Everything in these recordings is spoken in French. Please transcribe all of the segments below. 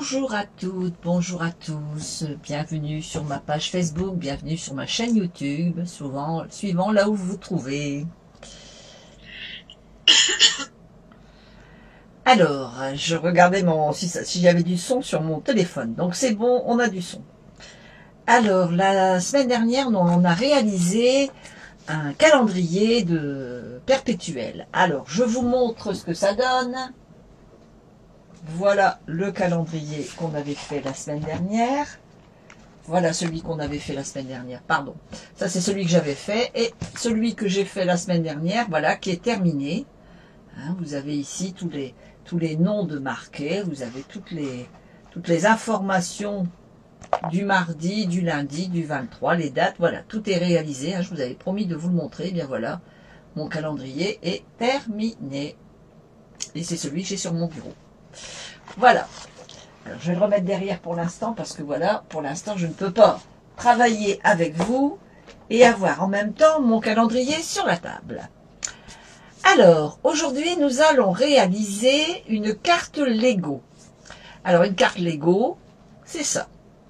Bonjour à toutes, bonjour à tous, bienvenue sur ma page Facebook, bienvenue sur ma chaîne YouTube, suivant là où vous vous trouvez. Alors, je regardais si j'avais du son sur mon téléphone, donc c'est bon, on a du son. Alors, la semaine dernière, on a réalisé un calendrier de perpétuel. Alors, je vous montre ce que ça donne. Voilà le calendrier qu'on avait fait la semaine dernière. Voilà celui qu'on avait fait la semaine dernière, pardon. Ça, c'est celui que j'avais fait. Et celui que j'ai fait la semaine dernière, voilà, qui est terminé. Hein, vous avez ici tous les noms de marqués. Vous avez toutes les informations du mardi, du lundi, du 23, les dates. Voilà, tout est réalisé. Hein, je vous avais promis de vous le montrer. Et bien voilà, mon calendrier est terminé. Et c'est celui que j'ai sur mon bureau. Voilà, alors je vais le remettre derrière pour l'instant parce que voilà, pour l'instant je ne peux pas travailler avec vous et avoir en même temps mon calendrier sur la table. Alors, aujourd'hui nous allons réaliser une carte Lego. Alors une carte Lego, c'est ça.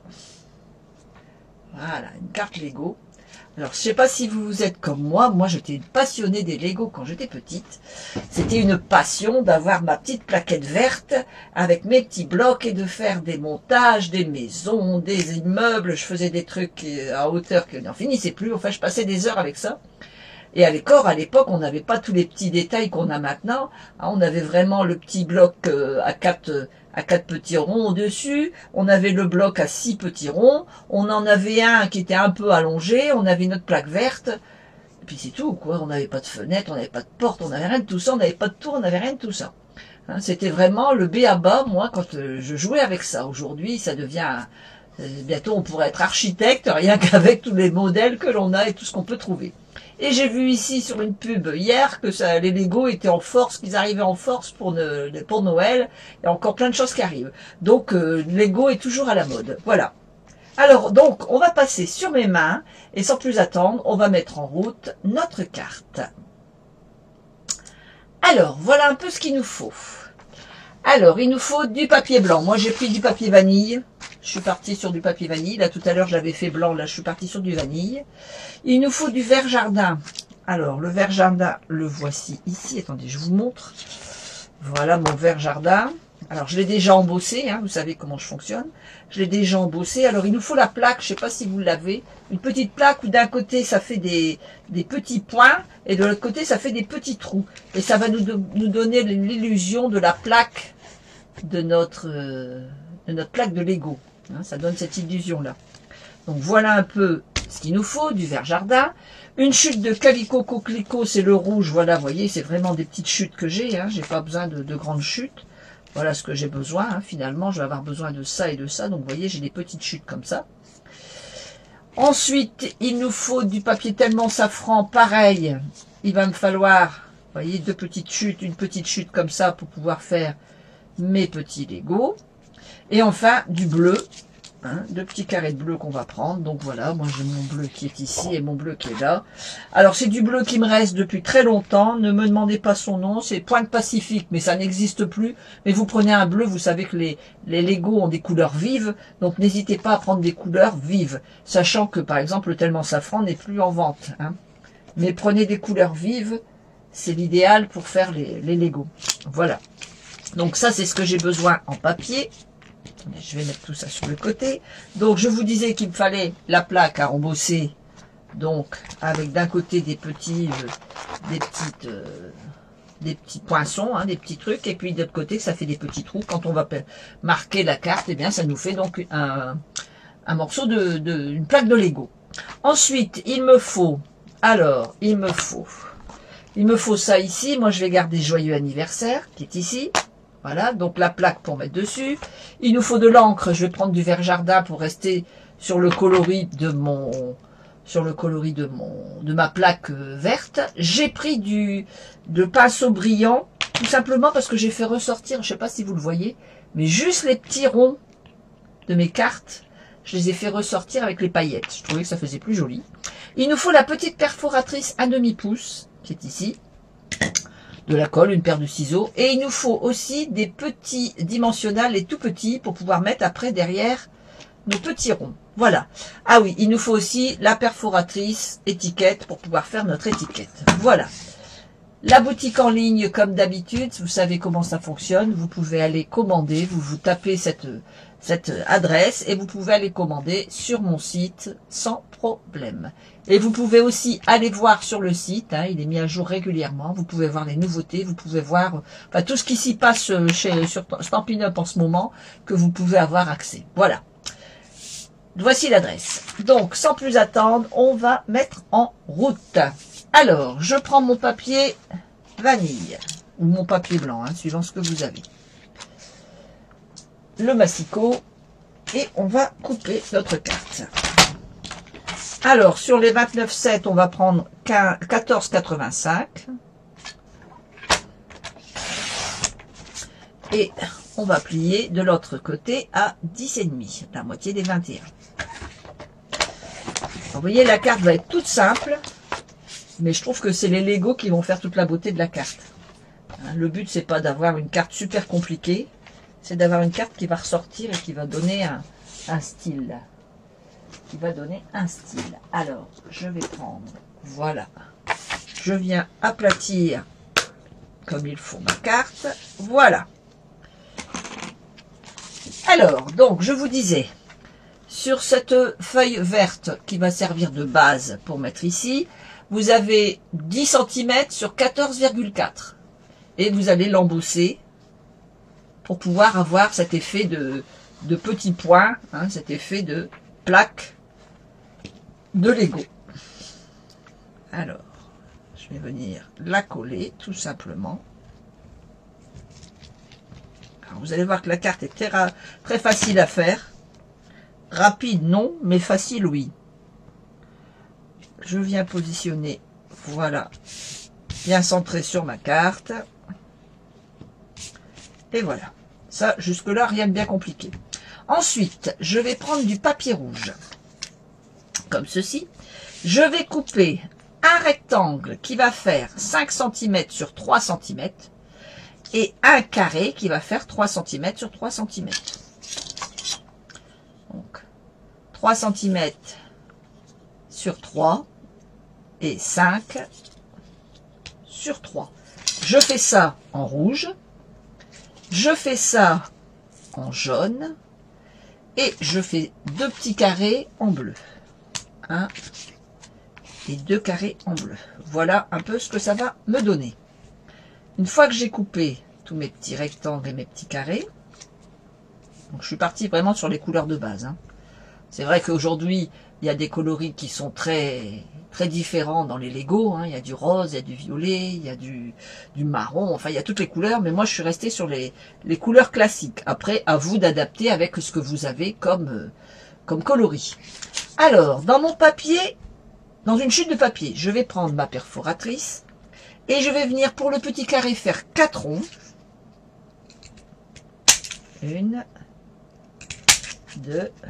Voilà, une carte Lego. Alors, je ne sais pas si vous êtes comme moi j'étais passionnée des Lego quand j'étais petite. C'était une passion d'avoir ma petite plaquette verte avec mes petits blocs et de faire des montages, des maisons, des immeubles. Je faisais des trucs à hauteur qui n'en finissaient plus. Enfin, je passais des heures avec ça. Et à l'époque, on n'avait pas tous les petits détails qu'on a maintenant. On avait vraiment le petit bloc à quatre petits ronds au-dessus. On avait le bloc à 6 petits ronds. On en avait un qui était un peu allongé. On avait notre plaque verte. Et puis c'est tout, quoi. On n'avait pas de fenêtre, on n'avait pas de porte, on n'avait rien de tout ça. On n'avait pas de tour, on n'avait rien de tout ça. Hein, c'était vraiment le b.a.-ba, moi, quand je jouais avec ça. Aujourd'hui, ça devient... bientôt, on pourrait être architecte, rien qu'avec tous les modèles que l'on a et tout ce qu'on peut trouver. Et j'ai vu ici sur une pub hier que les Lego étaient en force, qu'ils arrivaient en force pour Noël. Il y a encore plein de choses qui arrivent. Donc, Lego est toujours à la mode. Voilà. Alors, donc, on va passer sur mes mains. Et sans plus attendre, on va mettre en route notre carte. Alors, voilà un peu ce qu'il nous faut. Alors, il nous faut du papier blanc. Moi, j'ai pris du papier vanille. Je suis partie sur du papier vanille. Là, tout à l'heure, je l'avais fait blanc. Là, je suis partie sur du vanille. Il nous faut du vert jardin. Alors, le vert jardin, le voici ici. Attendez, je vous montre. Voilà mon vert jardin. Alors, je l'ai déjà embossé. Hein, vous savez comment je fonctionne. Je l'ai déjà embossé. Alors, il nous faut la plaque. Je ne sais pas si vous l'avez. Une petite plaque où d'un côté, ça fait des petits points. Et de l'autre côté, ça fait des petits trous. Et ça va nous donner l'illusion de la plaque de notre plaque de Lego. Hein, ça donne cette illusion-là. Donc, voilà un peu ce qu'il nous faut. Du vert jardin. Une chute de calicot coquelicot, c'est le rouge. Voilà, vous voyez, c'est vraiment des petites chutes que j'ai. Hein, j'ai pas besoin de grandes chutes. Voilà ce que j'ai besoin. Hein. Finalement, je vais avoir besoin de ça et de ça. Donc, vous voyez, j'ai des petites chutes comme ça. Ensuite, il nous faut du papier tellement safran. Pareil, il va me falloir, vous voyez, deux petites chutes, une petite chute comme ça pour pouvoir faire mes petits Lego. Et enfin, du bleu. Hein, deux petits carrés de bleu qu'on va prendre. Donc voilà, moi j'ai mon bleu qui est ici et mon bleu qui est là. Alors c'est du bleu qui me reste depuis très longtemps. Ne me demandez pas son nom. C'est Pointe Pacifique, mais ça n'existe plus. Mais vous prenez un bleu, vous savez que les Lego ont des couleurs vives. Donc n'hésitez pas à prendre des couleurs vives. Sachant que par exemple le tellement safran n'est plus en vente. Hein. Mais prenez des couleurs vives. C'est l'idéal pour faire les Lego. Voilà. Donc ça c'est ce que j'ai besoin en papier. Je vais mettre tout ça sur le côté. Donc, je vous disais qu'il me fallait la plaque à embosser. Donc, avec d'un côté des petits poinçons, hein, des petits trucs. Et puis, de l'autre côté, ça fait des petits trous. Quand on va marquer la carte, eh bien, ça nous fait donc un morceau une plaque de Lego. Ensuite, il me faut ça ici. Moi, je vais garder Joyeux anniversaire, qui est ici. Voilà, donc la plaque pour mettre dessus. Il nous faut de l'encre. Je vais prendre du vert jardin pour rester sur le coloris de ma plaque verte. J'ai pris de pinceau brillant, tout simplement parce que j'ai fait ressortir, je ne sais pas si vous le voyez, mais juste les petits ronds de mes cartes, je les ai fait ressortir avec les paillettes. Je trouvais que ça faisait plus joli. Il nous faut la petite perforatrice à demi-pouce, qui est ici. de la colle, une paire de ciseaux. Et il nous faut aussi des petits dimensionnels, les tout petits, pour pouvoir mettre après derrière nos petits ronds. Voilà. Ah oui, il nous faut aussi la perforatrice étiquette pour pouvoir faire notre étiquette. Voilà. La boutique en ligne, comme d'habitude, vous savez comment ça fonctionne. Vous pouvez aller commander, vous tapez cette adresse et vous pouvez aller commander sur mon site sans problème. Et vous pouvez aussi aller voir sur le site, hein, il est mis à jour régulièrement. Vous pouvez voir les nouveautés, vous pouvez voir enfin, tout ce qui s'y passe sur Stampin' Up en ce moment, que vous pouvez avoir accès. Voilà. Voici l'adresse. Donc, sans plus attendre, on va mettre en route. Alors, je prends mon papier vanille, ou mon papier blanc, hein, suivant ce que vous avez. Le massicot, et on va couper notre carte. Alors, sur les 29,7, on va prendre 14,85. Et on va plier de l'autre côté à 10,5, la moitié des 21. Vous voyez, la carte va être toute simple. Mais je trouve que c'est les Lego qui vont faire toute la beauté de la carte. Le but, c'est pas d'avoir une carte super compliquée. C'est d'avoir une carte qui va ressortir et qui va donner un style. Qui va donner un style. Alors, je vais prendre, voilà. Je viens aplatir comme il faut ma carte. Voilà. Alors, donc, je vous disais, sur cette feuille verte qui va servir de base pour mettre ici, vous avez 10 cm sur 14,4 et vous allez l'embosser pour pouvoir avoir cet effet de petits points, hein, cet effet de plaque de Lego. Alors, je vais venir la coller tout simplement. Alors, vous allez voir que la carte est très facile à faire. Rapide, non, mais facile, oui. Je viens positionner, voilà, bien centré sur ma carte. Et voilà. Ça, jusque-là, rien de bien compliqué. Ensuite, je vais prendre du papier rouge. Comme ceci. Je vais couper un rectangle qui va faire 5 cm sur 3 cm. Et un carré qui va faire 3 cm sur 3 cm. Donc, 3 cm sur 3 et 5 sur 3. Je fais ça en rouge, je fais ça en jaune et je fais 2 petits carrés en bleu. 1 et 2 carrés en bleu. Voilà un peu ce que ça va me donner. Une fois que j'ai coupé tous mes petits rectangles et mes petits carrés, donc je suis parti vraiment sur les couleurs de base, hein. C'est vrai qu'aujourd'hui, il y a des coloris qui sont très différents dans les Lego, hein. Il y a du rose, il y a du violet, il y a du marron, enfin il y a toutes les couleurs, mais moi je suis restée sur les couleurs classiques. Après, à vous d'adapter avec ce que vous avez comme coloris. Alors, dans mon papier, dans une chute de papier, je vais prendre ma perforatrice et je vais venir pour le petit carré faire 4 ronds. 1, 2,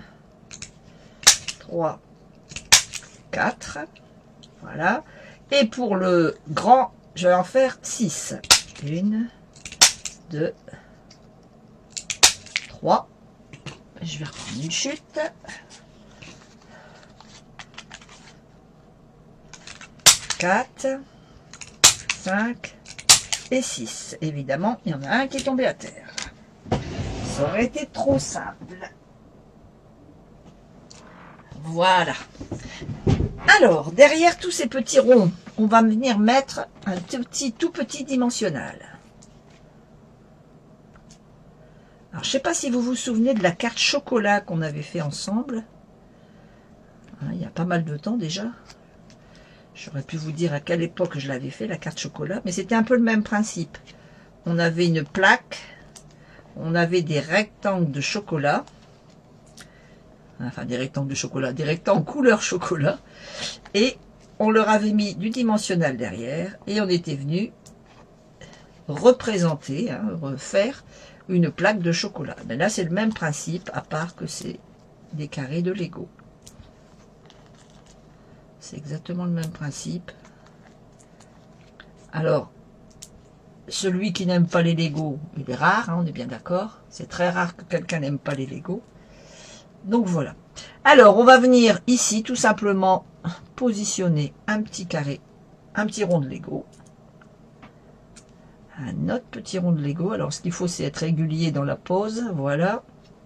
3, 4, voilà. Et pour le grand, je vais en faire 6. 1, 2, 3. Je vais reprendre une chute. 4, 5 et 6. Évidemment, il y en a un qui est tombé à terre. Ça aurait été trop simple. Voilà. Alors, derrière tous ces petits ronds, on va venir mettre un tout petit dimensionnel. Alors, je ne sais pas si vous vous souvenez de la carte chocolat qu'on avait fait ensemble. Il y a pas mal de temps déjà. J'aurais pu vous dire à quelle époque je l'avais fait, la carte chocolat. Mais c'était un peu le même principe. On avait une plaque. On avait des rectangles de chocolat. Enfin, des rectangles de chocolat. Des rectangles couleur chocolat. Et on leur avait mis du dimensionnel derrière. Et on était venu représenter, hein, refaire une plaque de chocolat. Mais là, c'est le même principe, à part que c'est des carrés de Lego. C'est exactement le même principe. Alors, celui qui n'aime pas les Lego, il est rare, hein, on est bien d'accord. C'est très rare que quelqu'un n'aime pas les Lego. Donc voilà. Alors, on va venir ici, tout simplement, positionner un petit carré, un petit rond de Lego. Un autre petit rond de Lego. Alors, ce qu'il faut, c'est être régulier dans la pose. Voilà.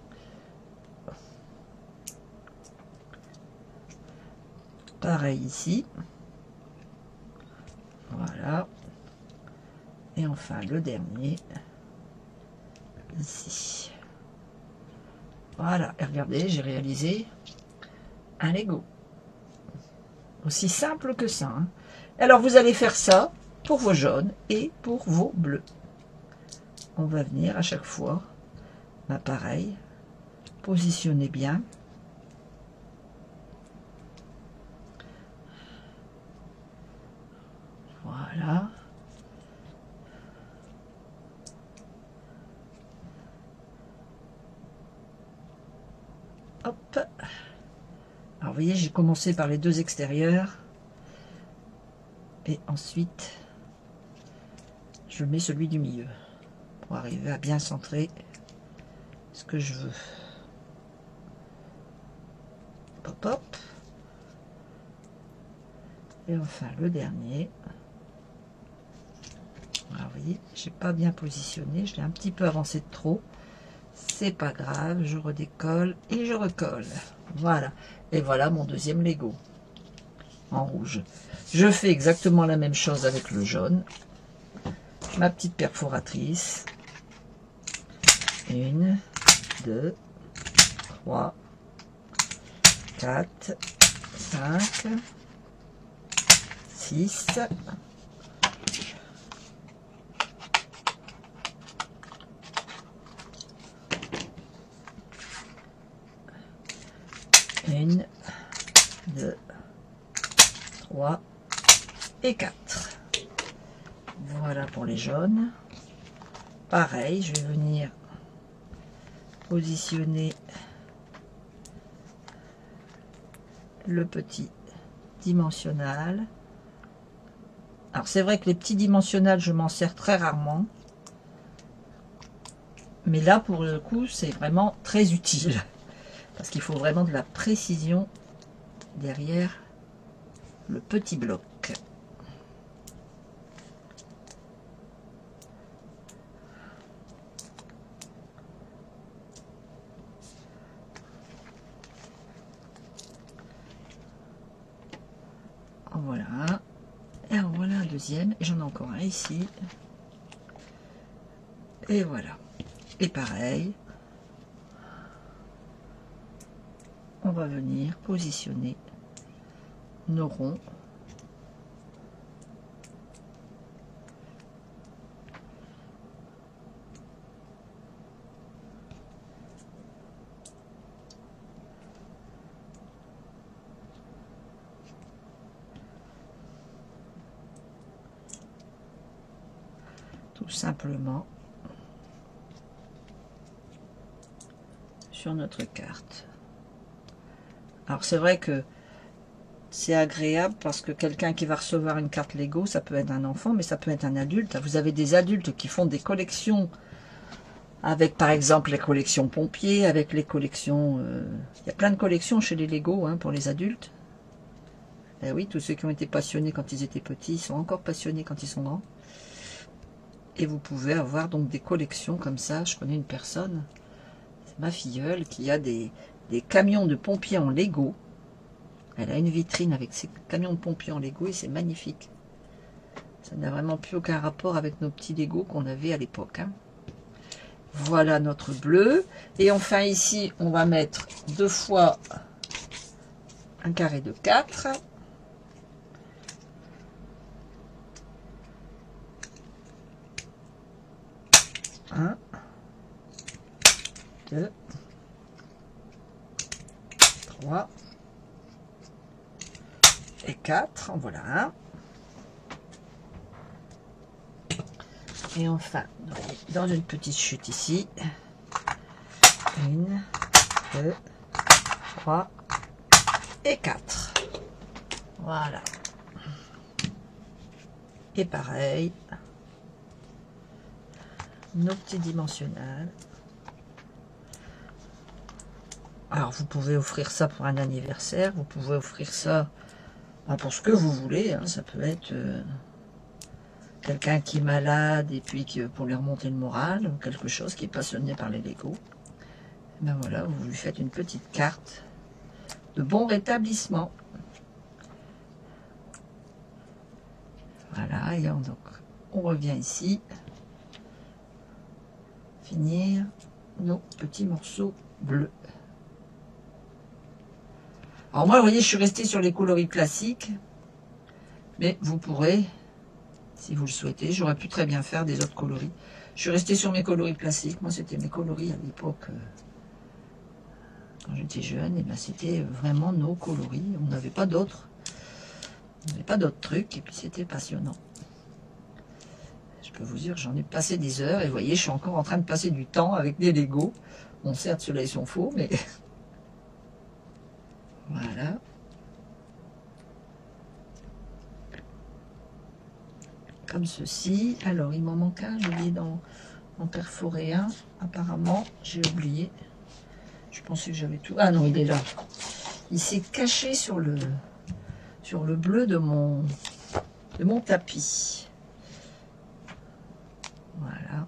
Pareil ici. Voilà. Et enfin, le dernier. Ici. Voilà. Et regardez, j'ai réalisé un Lego. Aussi simple que ça. Hein. Alors, vous allez faire ça pour vos jaunes et pour vos bleus. On va venir à chaque fois, pareil, positionner bien. Voilà. Hop. Alors, vous voyez, j'ai commencé par les deux extérieurs. Et ensuite, je mets celui du milieu pour arriver à bien centrer ce que je veux. Hop, hop. Et enfin, le dernier. Alors, vous voyez, j'ai pas bien positionné. Je l'ai un petit peu avancé de trop. C'est pas grave. Je redécolle et je recolle. Voilà. Et voilà mon deuxième Lego. En rouge. Je fais exactement la même chose avec le jaune. Ma petite perforatrice. 1, 2, 3, 4, 5, 6, 1, 2, 3 et 4. Voilà pour les jaunes. Pareil, je vais venir positionner le petit dimensionnel. Alors c'est vrai que les petits dimensionnels, je m'en sers très rarement. Mais là, pour le coup, c'est vraiment très utile. Parce qu'il faut vraiment de la précision derrière le petit bloc. En voilà un. Et en voilà un deuxième. Et j'en ai encore un ici. Et voilà. Et pareil. On va venir positionner nos ronds. Tout simplement sur notre carte. Alors c'est vrai que c'est agréable parce que quelqu'un qui va recevoir une carte Lego, ça peut être un enfant, mais ça peut être un adulte. Vous avez des adultes qui font des collections avec par exemple les collections pompiers, avec les collections... il y a plein de collections chez les Lego hein, pour les adultes. Et oui, tous ceux qui ont été passionnés quand ils étaient petits, ils sont encore passionnés quand ils sont grands. Et vous pouvez avoir donc des collections comme ça. Je connais une personne, c'est ma filleule, qui a des camions de pompiers en Lego. Elle a une vitrine avec ses camions de pompiers en Lego et c'est magnifique. Ça n'a vraiment plus aucun rapport avec nos petits Lego qu'on avait à l'époque. Hein. Voilà notre bleu. Et enfin ici, on va mettre 2 fois un carré de 4. 1, 2, 3 et 4. En voilà un. Et enfin, dans une petite chute ici. 1, 2, 3 et 4. Voilà. Et pareil. nos petits dimensionnels. Alors, vous pouvez offrir ça pour un anniversaire, vous pouvez offrir ça pour ce que vous voulez. Hein. Ça peut être quelqu'un qui est malade et puis pour lui remonter le moral, ou quelque chose qui est passionné par les Lego. Et ben voilà, vous lui faites une petite carte de bon rétablissement. Voilà, et donc on revient ici, finir nos petits morceaux bleus. Alors moi, vous voyez, je suis restée sur les coloris classiques, mais vous pourrez, si vous le souhaitez, j'aurais pu très bien faire des autres coloris. Je suis restée sur mes coloris classiques. Moi, c'était mes coloris à l'époque, quand j'étais jeune, et ben c'était vraiment nos coloris. On n'avait pas d'autres. On n'avait pas d'autres trucs, et puis c'était passionnant. Je peux vous dire, j'en ai passé des heures, et vous voyez, je suis encore en train de passer du temps avec des Lego. Bon, certes, ceux-là, ils sont faux, mais... Voilà. Comme ceci. Alors, il m'en manque un, j'ai oublié d'en perforer un. Apparemment, j'ai oublié. Je pensais que j'avais tout. Ah non, il est là. Il s'est caché sur le bleu de mon tapis. Voilà.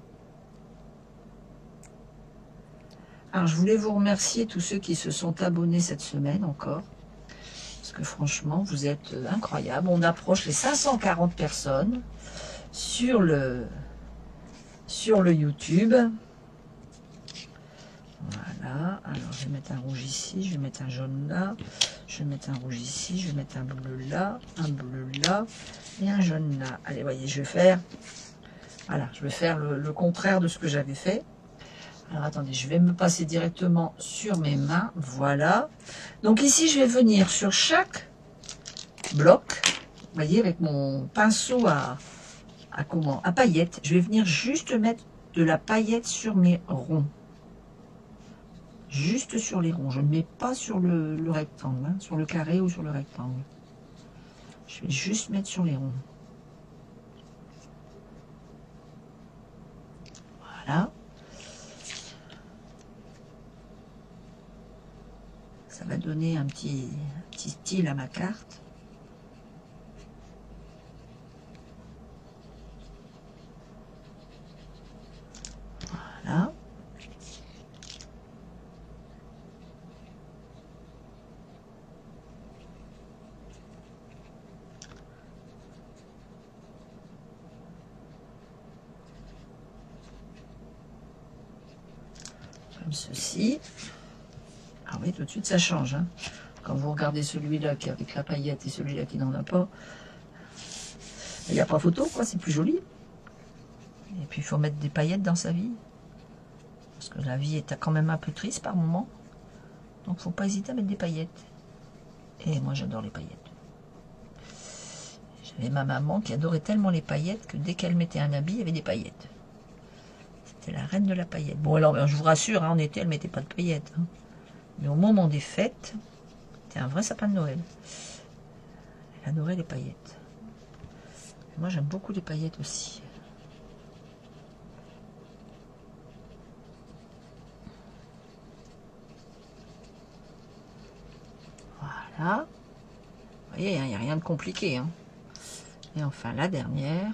Alors, je voulais vous remercier tous ceux qui se sont abonnés cette semaine encore. Parce que franchement, vous êtes incroyables. On approche les 540 personnes sur le YouTube. Voilà. Alors, je vais mettre un rouge ici, je vais mettre un jaune là, je vais mettre un rouge ici, je vais mettre un bleu là, un bleu là et un jaune là. Allez, voyez, je vais faire... Voilà, je vais faire le contraire de ce que j'avais fait. Alors, attendez, je vais me passer directement sur mes mains. Voilà. Donc, ici, je vais venir sur chaque bloc. Vous voyez, avec mon pinceau à paillettes. Je vais venir juste mettre de la paillette sur mes ronds. Juste sur les ronds. Je ne mets pas sur le rectangle, hein, sur le carré ou sur le rectangle. Je vais juste mettre sur les ronds. Voilà. Ça va donner un petit style à ma carte. Voilà. Comme ceci. Ah oui, tout de suite ça change. Hein. Quand vous regardez celui-là qui est avec la paillette et celui-là qui n'en a pas, il n'y a pas photo, quoi, c'est plus joli. Et puis il faut mettre des paillettes dans sa vie. Parce que la vie est quand même un peu triste par moment. Donc faut pas hésiter à mettre des paillettes. Et moi j'adore les paillettes. J'avais ma maman qui adorait tellement les paillettes que dès qu'elle mettait un habit, il y avait des paillettes. C'était la reine de la paillette. Bon alors je vous rassure, hein, en été elle ne mettait pas de paillettes. Hein. Mais au moment des fêtes, c'était un vrai sapin de Noël. Elle adorait les paillettes. Et moi j'aime beaucoup les paillettes aussi. Voilà. Vous voyez, il n'y a rien de compliqué. Hein. Et enfin la dernière.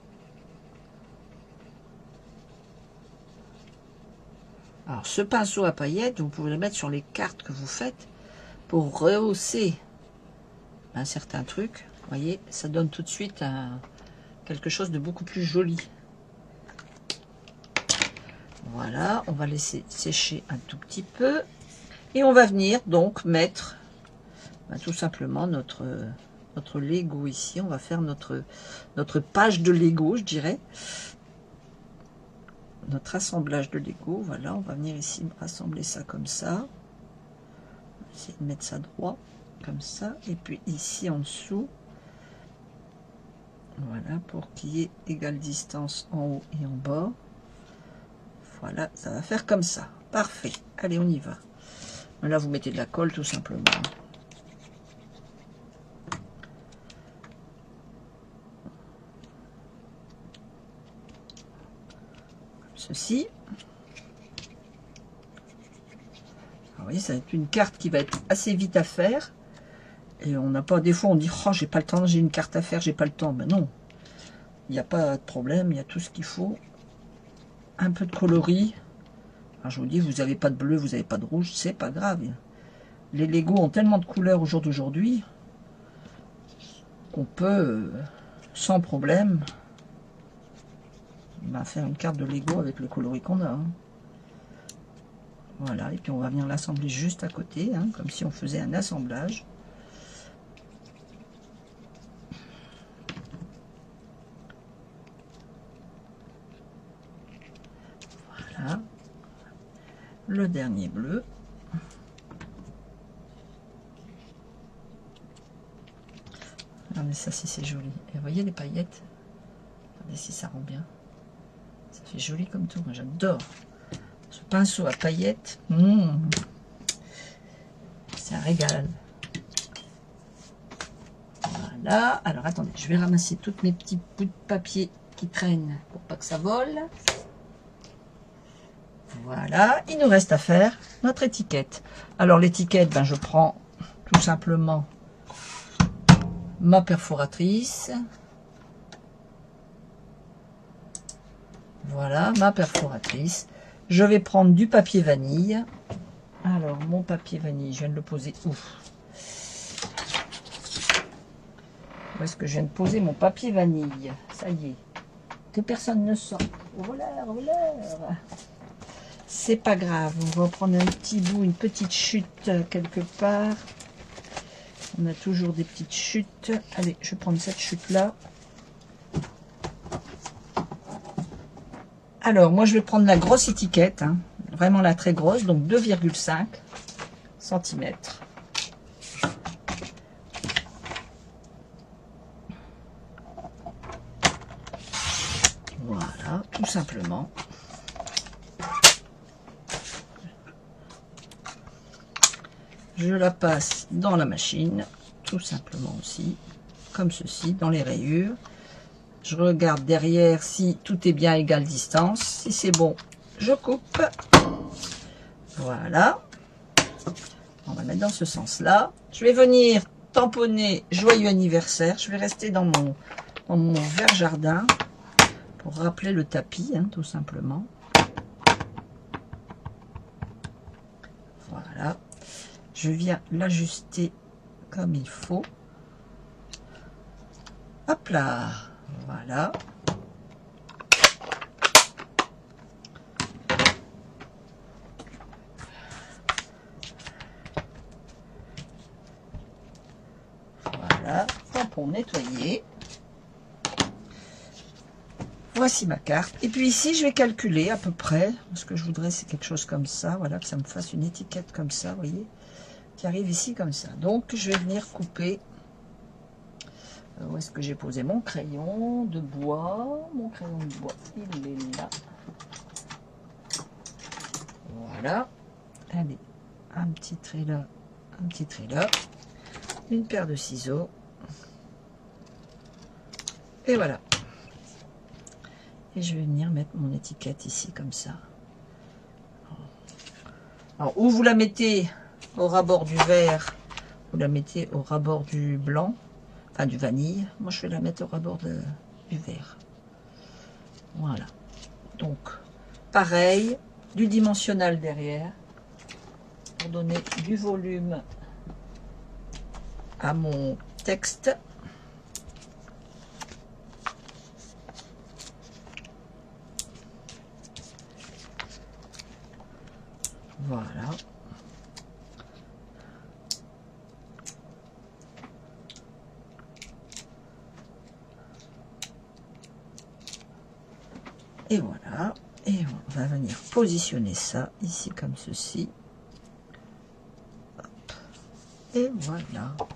Alors ce pinceau à paillettes, vous pouvez le mettre sur les cartes que vous faites pour rehausser un certain truc. Vous voyez, ça donne tout de suite quelque chose de beaucoup plus joli. Voilà, on va laisser sécher un tout petit peu. Et on va venir donc mettre tout simplement notre Lego ici. On va faire notre page de Lego, je dirais. Notre assemblage de Lego. Voilà, on va venir ici rassembler ça comme ça. On va essayer de mettre ça droit, comme ça. Et puis ici en dessous, voilà, pour qu'il y ait égale distance en haut et en bas. Voilà, ça va faire comme ça. Parfait. Allez, on y va. Là, vous mettez de la colle tout simplement. ceci. Alors, vous voyez, ça va être une carte qui va être assez vite à faire. Et on n'a pas, des fois on dit, oh j'ai pas le temps, j'ai une carte à faire, j'ai pas le temps. Ben non, il n'y a pas de problème, il y a tout ce qu'il faut. Un peu de coloris. Alors je vous dis, vous n'avez pas de bleu, vous n'avez pas de rouge, c'est pas grave. Les Lego ont tellement de couleurs au jour d'aujourd'hui qu'on peut, sans problème, faire une carte de Lego avec le coloris qu'on a. Hein. Voilà, et puis on va venir l'assembler juste à côté, hein, comme si on faisait un assemblage. Voilà. Le dernier bleu. Regardez ça si c'est joli. Et vous voyez les paillettes? Regardez si ça rend bien. Ça fait joli comme tout. Moi j'adore. Ce pinceau à paillettes. C'est un régal. Voilà. Alors attendez, je vais ramasser toutes mes petits bouts de papier qui traînent pour pas que ça vole. Voilà. Il nous reste à faire notre étiquette. Alors l'étiquette, ben, je prends tout simplement ma perforatrice. Voilà, ma perforatrice. Je vais prendre du papier vanille. Alors, mon papier vanille, je viens de le poser où? Où est-ce que je viens de poser mon papier vanille? Ça y est. Que personne ne sent. Voleur, voleur. C'est pas grave. On va prendre un petit bout, une petite chute quelque part. On a toujours des petites chutes. Allez, je vais prendre cette chute-là. Alors, moi, je vais prendre la grosse étiquette. Hein, vraiment la très grosse. Donc, 2,5 cm. Voilà, tout simplement. Je la passe dans la machine, tout simplement aussi, comme ceci, dans les rayures. Je regarde derrière si tout est bien à égale distance. Si c'est bon, je coupe. Voilà. On va mettre dans ce sens-là. Je vais venir tamponner joyeux anniversaire. Je vais rester dans mon verre jardin pour rappeler le tapis, hein, tout simplement. Voilà. Je viens l'ajuster comme il faut. Hop là. Voilà. Voilà. Tampon nettoyé. Voici ma carte. Et puis ici, je vais calculer à peu près. Ce que je voudrais, c'est quelque chose comme ça. Voilà, que ça me fasse une étiquette comme ça, vous voyez, qui arrive ici comme ça. Donc, je vais venir couper. Où est-ce que j'ai posé mon crayon de bois? Mon crayon de bois, il est là. Voilà. Allez, un petit trait là, un petit trait là. Une paire de ciseaux. Et voilà. Et je vais venir mettre mon étiquette ici comme ça. Alors, ou vous la mettez au rabord du vert, vous la mettez au rabord du blanc. Enfin, du vanille. Moi, je vais la mettre au rabord du vert. Voilà. Donc, pareil, du dimensionnel derrière. Pour donner du volume à mon texte. Voilà. Et voilà, et on va venir positionner ça ici comme ceci. Hop. Et voilà.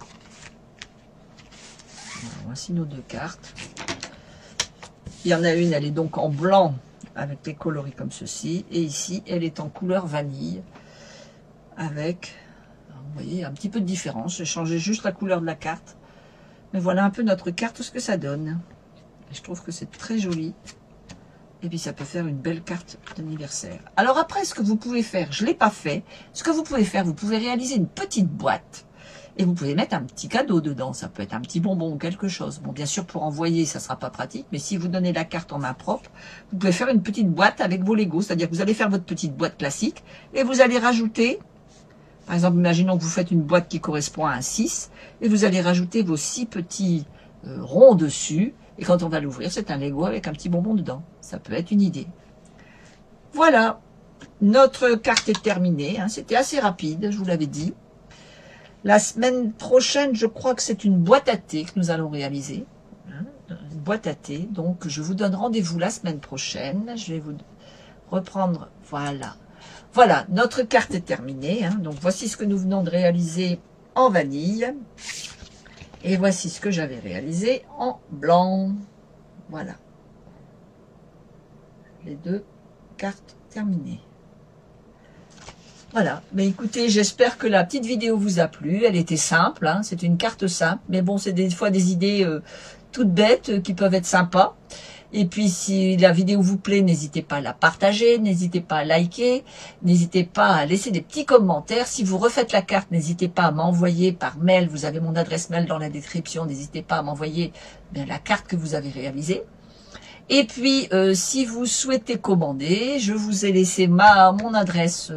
Voici nos deux cartes. Il y en a une, elle est donc en blanc avec les coloris comme ceci. Et ici, elle est en couleur vanille avec, vous voyez, un petit peu de différence. J'ai changé juste la couleur de la carte. Mais voilà un peu notre carte, ce que ça donne. Et je trouve que c'est très joli. Et puis ça peut faire une belle carte d'anniversaire. Alors après, ce que vous pouvez faire, je ne l'ai pas fait, ce que vous pouvez faire, vous pouvez réaliser une petite boîte. Et vous pouvez mettre un petit cadeau dedans, ça peut être un petit bonbon ou quelque chose. Bon, bien sûr, pour envoyer, ça ne sera pas pratique, mais si vous donnez la carte en main propre, vous pouvez faire une petite boîte avec vos Legos, c'est-à-dire que vous allez faire votre petite boîte classique, et vous allez rajouter, par exemple, imaginons que vous faites une boîte qui correspond à un 6, et vous allez rajouter vos 6 petits ronds dessus, et quand on va l'ouvrir, c'est un Lego avec un petit bonbon dedans. Ça peut être une idée. Voilà, notre carte est terminée, hein. C'était assez rapide, je vous l'avais dit. La semaine prochaine, je crois que c'est une boîte à thé que nous allons réaliser. Une boîte à thé. Donc, je vous donne rendez-vous la semaine prochaine. Je vais vous reprendre. Voilà. Voilà, notre carte est terminée. Hein. Donc, voici ce que nous venons de réaliser en vanille. Et voici ce que j'avais réalisé en blanc. Voilà. Les deux cartes terminées. Voilà, mais écoutez, j'espère que la petite vidéo vous a plu. Elle était simple, hein, c'est une carte simple, mais bon, c'est des fois des idées toutes bêtes qui peuvent être sympas. Et puis, si la vidéo vous plaît, n'hésitez pas à la partager, n'hésitez pas à liker, n'hésitez pas à laisser des petits commentaires. Si vous refaites la carte, n'hésitez pas à m'envoyer par mail, vous avez mon adresse mail dans la description, n'hésitez pas à m'envoyer la carte que vous avez réalisée. Et puis, si vous souhaitez commander, je vous ai laissé mon adresse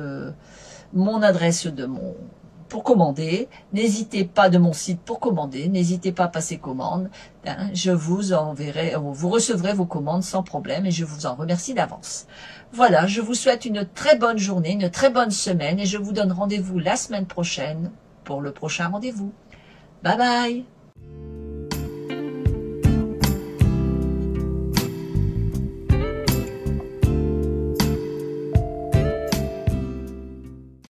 pour commander. N'hésitez pas de mon site pour commander. N'hésitez pas à passer commande. Hein, je vous enverrai, vous recevrez vos commandes sans problème et je vous en remercie d'avance. Voilà, je vous souhaite une très bonne journée, une très bonne semaine et je vous donne rendez-vous la semaine prochaine pour le prochain rendez-vous. Bye bye!